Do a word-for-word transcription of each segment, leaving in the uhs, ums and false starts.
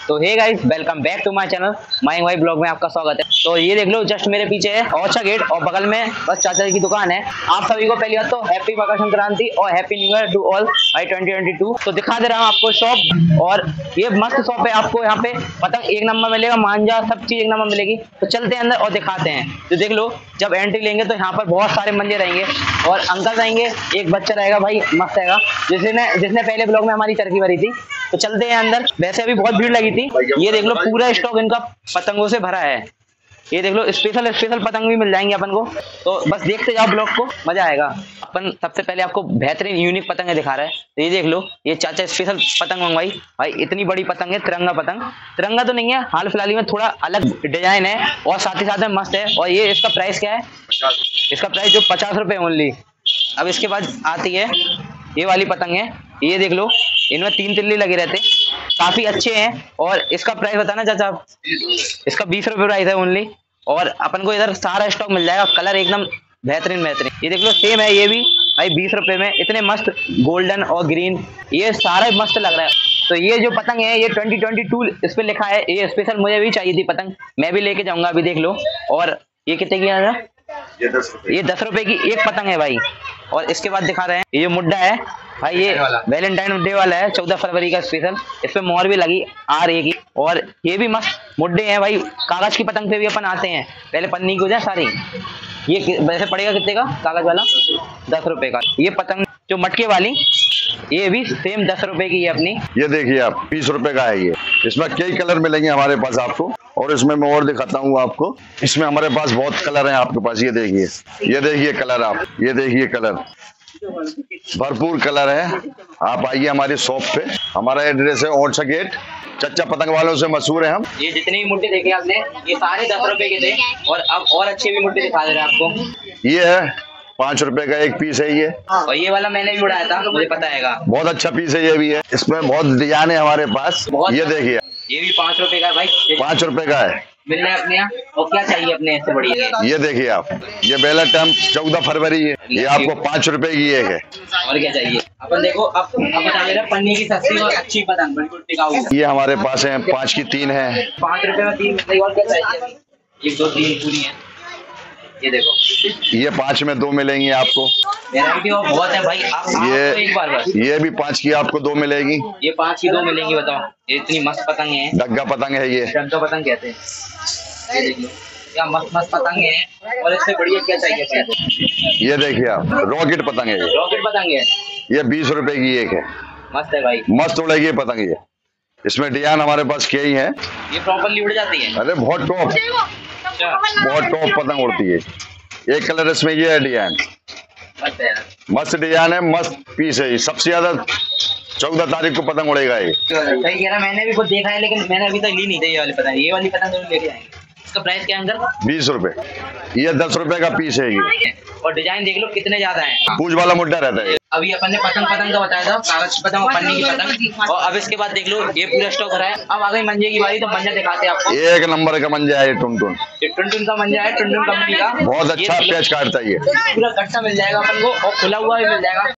तो hey guys, welcome back to my channel माइंग भाई ब्लॉग में आपका स्वागत है। तो ये देख लो, जस्ट मेरे पीछे है ओरछा गेट और बगल में बस चाचा जी की दुकान है। आप सभी को पहली बात तो हैप्पी मकर संक्रांति और happy new year to all by twenty twenty two. तो दिखा दे रहा हूँ आपको शॉप, और ये मस्त शॉप है। आपको यहाँ पे पतंग एक नंबर मिलेगा, मांझा सब चीज एक नंबर मिलेगी। तो चलते हैं अंदर और दिखाते हैं। तो देख लो, जब एंट्री लेंगे तो यहाँ पर बहुत सारे मंजे रहेंगे और अंकल रहेंगे, एक बच्चा रहेगा भाई, मस्त रहेगा, जिसने जिसने पहले ब्लॉग में हमारी चरखी भरी थी। तो चलते हैं अंदर। वैसे अभी बहुत भीड़ लगी थी। ये देख लो, पूरा स्टॉक इनका पतंगों से भरा है। ये देख लो, स्पेशल स्पेशल पतंग भी मिल जाएंगे अपन को। तो बस देखते जाओ ब्लॉग को, मजा आएगा। अपन सबसे पहले आपको बेहतरीन यूनिक पतंग दिखा रहा है। तो ये देख लो, ये चाचा स्पेशल पतंग मंगवाई भाई। इतनी बड़ी पतंग है, तिरंगा पतंग। तिरंगा तो नहीं है, हाल फिलहाल में थोड़ा अलग डिजाइन है और साथ ही साथ में मस्त है। और ये इसका प्राइस क्या है? इसका प्राइस जो पचास रुपए ओनली। अब इसके बाद आती है ये वाली पतंग है। ये देख लो, इनमें तीन तिल्ली लगे रहते, काफी अच्छे हैं। और इसका प्राइस बताना चाचा? इसका बीस रुपए प्राइस है ओनली। और अपन को इधर सारा स्टॉक मिल जाएगा, कलर एकदम बेहतरीन बेहतरीन। ये देख लो, सेम है ये भी भाई, बीस रुपए में। इतने मस्त गोल्डन और ग्रीन, ये सारा मस्त लग रहा है। तो ये जो पतंग है ये ट्वेंटी ट्वेंटी टू इस पे लिखा है। ये स्पेशल मुझे भी चाहिए थी पतंग, मैं भी लेके जाऊंगा अभी। देख लो, और ये कितने की है? ये दस रुपए ये दस रुपए की एक पतंग है भाई। और इसके बाद दिखा रहे हैं, ये जो मुड्डा है भाई, ये वैलेंटाइन डे वाला है, चौदह फरवरी का स्पेशल। इसमें मोहर भी लगी आर ए की। और ये भी मस्त मुड्डे हैं भाई। कागज की पतंग पे भी अपन आते हैं, पहले पन्नी की हो जाए सारी। ये वैसे पड़ेगा कितने का कागज वाला? दस रुपए का। ये पतंग जो मटके वाली, ये भी सेम दस रुपए की है अपनी। ये देखिए आप, बीस रुपए का है ये। इसमें कई कलर मिलेंगे हमारे पास आपको, और इसमें मैं और दिखाता हूँ आपको। इसमें हमारे पास बहुत कलर हैं आपके पास। ये देखिए, ये देखिए कलर, आप ये देखिए कलर, भरपूर कलर है। आप आइए हमारी शॉप पे। हमारा एड्रेस है ओरछा गेट। चच्चा पतंग वालों से मशहूर है हम। ये जितने भी मुड्डे देखे आपने, ये सारे दस रुपए के थे। और अब और अच्छे भी मुड्डे दिखा दे रहे हैं आपको। ये है पाँच रुपए का एक पीस है ये। और ये वाला मैंने भी उड़ाया था, मुझे पता है। बहुत अच्छा पीस है ये भी है। इसमें बहुत डिजाइन है हमारे पास। ये देखिए, ये भी पाँच रुपए का भाई, पाँच रुपए का है। मिल रहा है अपने यहाँ। और क्या चाहिए अपने ऐसे बढ़िया? ये देखिए आप, ये बेला टाइम चौदह फरवरी है, ये आपको पाँच रुपए की एक है। और क्या चाहिए अपन? देखो अब अब बता दे रहा, पन्नी की सस्ती और अच्छी पतंग बिल्कुल टिकाऊ। ये हमारे पास है, पाँच की तीन है। पाँच रुपए में तीन। और क्या चाहिए? एक दो तीन पूरी है। ये देखो, ये पाँच में दो मिलेंगी आपको। वैरायटी और बहुत है भाई। आप ये एक बार बस। ये भी पाँच की आपको दो मिलेगी। ये पाँच की दो मिलेंगी, बताओ। ये इतनी मस्त पतंग है, डग्गा पतंग है ये। डग्गा पतंग कहते हैं। ये देख लो, क्या मस्त मस्त पतंग है। और इससे बढ़िया क्या चाहिए? ये देखिए आप, रॉकेट पतंग है ये। रॉकेट पतंग है, ये बीस रुपए की एक है। मस्त है भाई, मस्त उड़ेगी पतंग ये। इसमें डिजाइन हमारे पास क्या ही है। ये प्रॉपर्ली उड़ जाती है। अरे बहुत टॉप, बहुत टॉप पतंग उड़ती है। एक कलर इसमें ये है डिजाइन, मस्त डिजाइन है, मस्त पीस है। सबसे ज्यादा चौदह तारीख को पतंग उड़ेगा ये। सही कह रहा, मैंने भी खुद देखा है, लेकिन मैंने अभी तक ली नहीं थी ये वाली पतंग। ये वाली पतंग जरूर लेके आएंगे। इसका प्राइस क्या है अंदर? बीस रुपए। ये दस रुपए का पीस है ये। और डिजाइन देख लो कितने ज्यादा है। पूंछ वाला मुड्डा रहता है। अभी अपन ने पतंग पतंग का बताया था, कागज की पतंग और पन्नी की पतंग। और अब इसके बाद देख लो, ये पूरा स्टॉक रहा है। अब आ गई मंजे की बारी, तो मंजा दिखाते हैं आपको। एक नंबर का मंजा है ये, टुनटुन। ये टुनटुन का मंजा है, टुनटुन कंपनी का। बहुत अच्छा पेच काटता है ये। पूरा कट्टा मिल जाएगा अपन को, और खुला हुआ भी मिल जाएगा।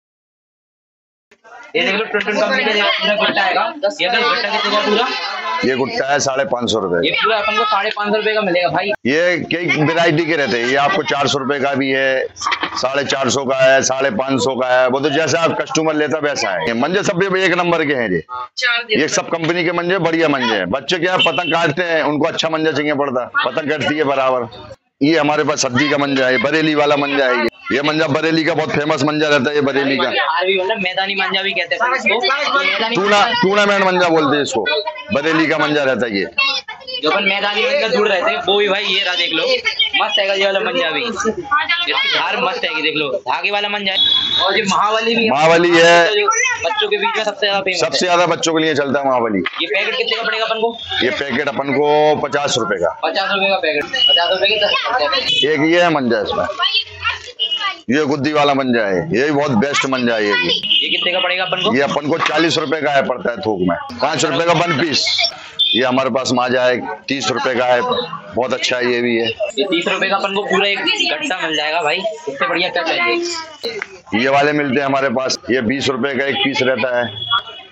ये देख लो, टुनटुन कंपनी का पूरा गुट्टा आएगा। ये अगर गुट्टा कितने का पूरा? ये गुट्टा है साढ़े पाँच सौ रुपए। ये पूरा अपन को साढ़े पाँच सौ रुपए का मिलेगा भाई। ये कई वेरायटी के रहते हैं। ये आपको चार सौ रुपए का भी है, साढ़े चार सौ का है, साढ़े पाँच सौ का है। वो तो जैसा आप कस्टमर लेता वैसा है। ये मंजे सब एक नंबर के हैं ये। ये सब कंपनी के मंजे बढ़िया मंजे हैं। बच्चे क्या पतंग काटते हैं, उनको अच्छा मंजा चाहिए पड़ता, पतंग कटती है बराबर। ये हमारे पास सब्जी का मंजा है, बरेली वाला मंजा है ये। ये मंजा बरेली का बहुत फेमस मंजा रहता है ये, बरेली का। मतलब मैदानी मंजा भी कहते हैं इसको। टूना टूर्नामेंट मंजा बोलते हैं इसको। बरेली का मंजा रहता है ये। जो अपन मैदानी मंजा दूर रहते हैं वो भी भाई। ये रहा देख लो, मस्त है ये वाला मंजा भी। इसकी धार मस्त है, देख लो, धागे वाला मंजा है। और ये महावली भी, महावली है, बच्चों के बीच में सबसे ज्यादा फेमस, सबसे ज्यादा बच्चों के लिए चलता है महावली। ये पैकेट कितने का पड़ेगा अपन को? ये पैकेट अपन को पचास रुपए का। पचास रुपए का पैकेट, पचास रुपए के दस। एक ये है मंजा, इसमें ये गुद्दी वाला मंजा है, ये भी बहुत बेस्ट मंजा है ये भी। ये कितने का पड़ेगा अपन को? ये अपन को चालीस रुपए का है पड़ता है थोक में। पाँच रुपए का वन पीस। ये हमारे पास माजा है, तीस रुपए का है, बहुत अच्छा है ये भी है। ये तीस रुपए का अपन को पूरा एक गट्टा मिल जाएगा भाई। इससे बढ़िया क्या चाहिए? ये वाले मिलते हैं हमारे पास। ये बीस रुपए का एक पीस रहता है।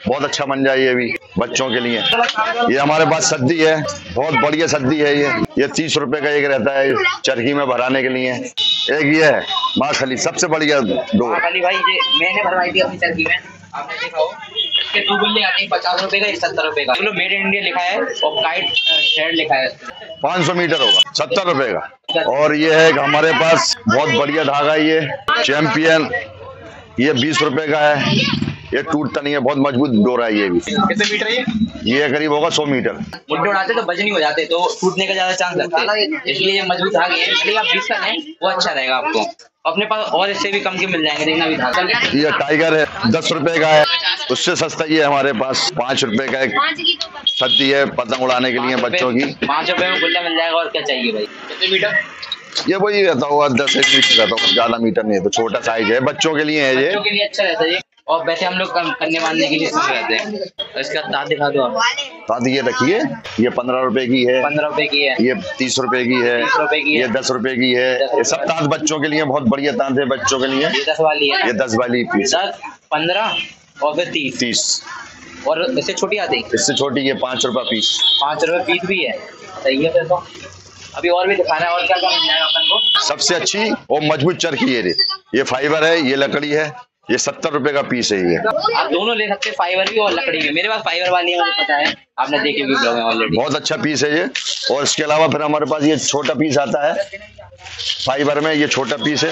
बहुत अच्छा मंजा है ये भी बच्चों के लिए। ये हमारे पास सद्दी है, बहुत बढ़िया सद्दी है ये ये तीस रुपए का एक रहता है चरखी में भराने के लिए। एक ये है माँ खली, सबसे बढ़िया डोर। खाली भाई ये मैंने भरवाई थी अपनी चरखी में, आपने देखा हो। इसके दो गुल्ले आते हैं, पचास रुपए का, एक सत्तर रुपए का। मेड इन इंडिया लिखा है और काइट थ्रेड लिखा है। पाँच सौ मीटर होगा, सत्तर रुपए का। और ये है हमारे पास बहुत बढ़िया धागा, ये चैंपियन, ये बीस रुपए का है। ये टूटता नहीं है, बहुत मजबूत डोरा है ये भी। कितने मीटर है ये? ये करीब होगा सौ मीटर। मुट्ठे उड़ाते तो वजनी हो जाते, तो टूटने का ज्यादा चांस लगता है, इसलिए ये मजबूत धागे हैं। इसलिए आप बीस का लें, वो अच्छा रहेगा आपको। अपने पास और इससे भी कम के मिल जाएंगे, देखना भी धागा। ये टाइगर है, दस रुपए का है। उससे सस्ता ये हमारे पास पाँच रुपए का एक सद्दी है पतंग उड़ाने के लिए बच्चों की। पाँच रुपए में गुल्ला मिल जाएगा, और क्या चाहिए भाई। कितने मीटर? ये वही रहता होगा दस एक मीटर रहता होगा, ज्यादा मीटर नहीं है, तो छोटा साइज है, बच्चों के लिए है ये। बच्चों के लिए अच्छा रहता है ये। और वैसे हम लोग करने बांधने के लिए सब रहते हैं। इसका तार दिखा दो आप। तार ये रखिए, ये पंद्रह रुपए की है, पंद्रह रुपए की है, ये तीस रुपए की है, तीस रुपए की है, ये दस रुपए की है। ये सब तांत बच्चों के लिए, बहुत बढ़िया तांत है बच्चों के लिए। ये दस वाली है, ये दस वाली पीस, दस, पंद्रह और फिर तीस। तीस। और इससे छोटी आती है, इससे छोटी ये पाँच रुपए पीस। पाँच रुपए पीस भी है, सही है फिर तो। अभी और भी दिखाना है, और क्या क्या मिल जाएगा अपन को। सबसे अच्छी और मजबूत चरखी है, ये फाइबर है, ये लकड़ी है, ये सत्तर रुपए का पीस है ये। आप दोनों ले सकते हैं, फाइबर भी और लकड़ी भी। मेरे पास फाइबर वाली है, मुझे पता है, आपने देखी भी ब्लॉग में ऑलरेडी। बहुत अच्छा पीस है ये। और इसके अलावा फिर हमारे पास ये छोटा पीस आता है फाइबर में, ये छोटा पीस है,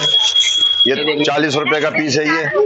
ये चालीस रुपए का पीस है ये।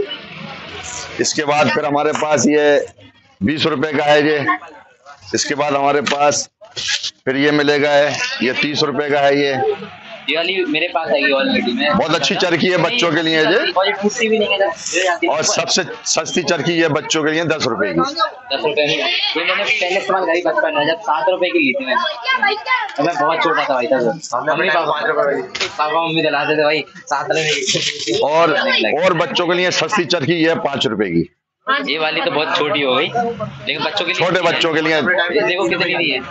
इसके बाद फिर हमारे पास ये बीस रुपए का है ये। इसके बाद हमारे पास फिर ये मिलेगा है, ये तीस रुपए का है ये। ये वाली मेरे पास है ऑलरेडी। बहुत अच्छी चरखी है बच्चों के लिए ये। और ये टूटती भी नहीं है। और सबसे सस्ती चरखी है बच्चों के लिए, दस रुपए की। दस रुपए में ये मैंने पहले इस्तेमाल करी बचपन में, जब सात रुपए की ली थी मैंने। तो मैं बहुत छोटा था भाई, तब मम्मी पापा पापा मम्मी दिलाते थे भाई सात रुपए। और और बच्चों के लिए सस्ती चरखी है पाँच रुपए की। ये वाली तो बहुत छोटी हो गई, लेकिन बच्चों के लिए, छोटे बच्चों के लिए देखो कितनी दी है।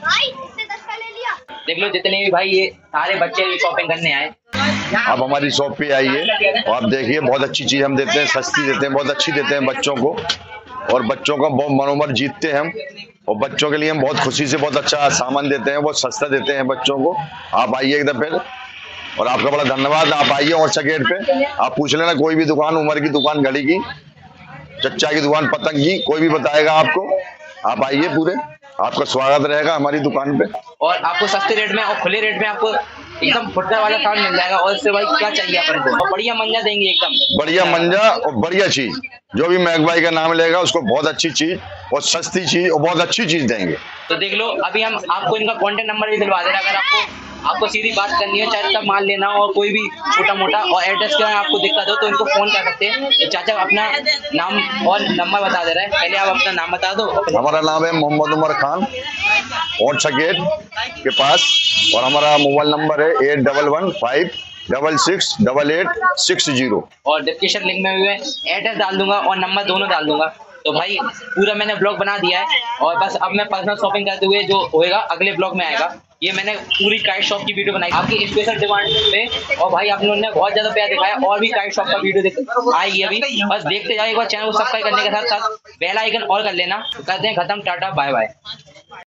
देख लो जितने भी भाई, ये सारे बच्चे भी शॉपिंग करने आए। आप हमारी शॉप पे आइए और आप देखिए, बहुत अच्छी चीज हम देते हैं, सस्ती देते हैं, बहुत अच्छी देते हैं बच्चों को। और बच्चों का बहुत मनोबल जीतते हैं हम। और बच्चों के लिए हम बहुत खुशी से बहुत अच्छा सामान देते हैं, बहुत सस्ता देते हैं बच्चों को। आप आइए एक दफे, और आपका बड़ा धन्यवाद। आप आइए और गेट पे, आप पूछ लेना कोई भी दुकान, उमर की दुकान, घड़ी की, चच्चा की दुकान, पतंग की, कोई भी बताएगा आपको। आप आइए, पूरे आपका स्वागत रहेगा हमारी दुकान पे। और आपको सस्ते रेट में और खुले रेट में आपको एकदम फुटकर वाला सामान मिल जाएगा। और इससे भाई क्या चाहिए अपन को, और बढ़िया मंजा देंगे, एकदम बढ़िया मंजा और बढ़िया चीज। जो भी महक भाई का नाम लेगा उसको बहुत अच्छी चीज और सस्ती चीज और बहुत अच्छी चीज देंगे। तो देख लो, अभी हम आपको इनका कॉन्टेक्ट नंबर भी दिलवा दे रहे हैं। अगर आपको आपको सीधी बात करनी है, चाहे तब माल लेना हो और कोई भी छोटा मोटा, और एड्रेस का आपको दिक्कत हो तो इनको फोन कर सकते हैं। तो चाचा अपना नाम और नंबर बता दे रहे हैं, पहले आप अपना नाम बता दो। हमारा नाम है मोहम्मद उमर खान, और गेट के पास, और हमारा मोबाइल नंबर है eight double one five double six double eight six zero. और डिस्क्रिप्शन लिंक में भी मैं एड्रेस डाल दूंगा और नंबर दोनों डाल दूंगा। तो भाई पूरा मैंने ब्लॉग बना दिया है, और बस अब मैं पर्सनल शॉपिंग करते हुए जो होएगा अगले ब्लॉग में आएगा। ये मैंने पूरी काइट शॉप की वीडियो बनाई आपकी स्पेशल डिमांड पे, और भाई आप लोगों ने बहुत ज्यादा प्यार दिखाया। और भी काइट शॉप का वीडियो आएगी अभी, बस देखते जाइए। एक बार चैनल को सब्सक्राइब करने के साथ साथ बेल आइकन और कर लेना। करते हैं खत्म, टाटा बाय बाय।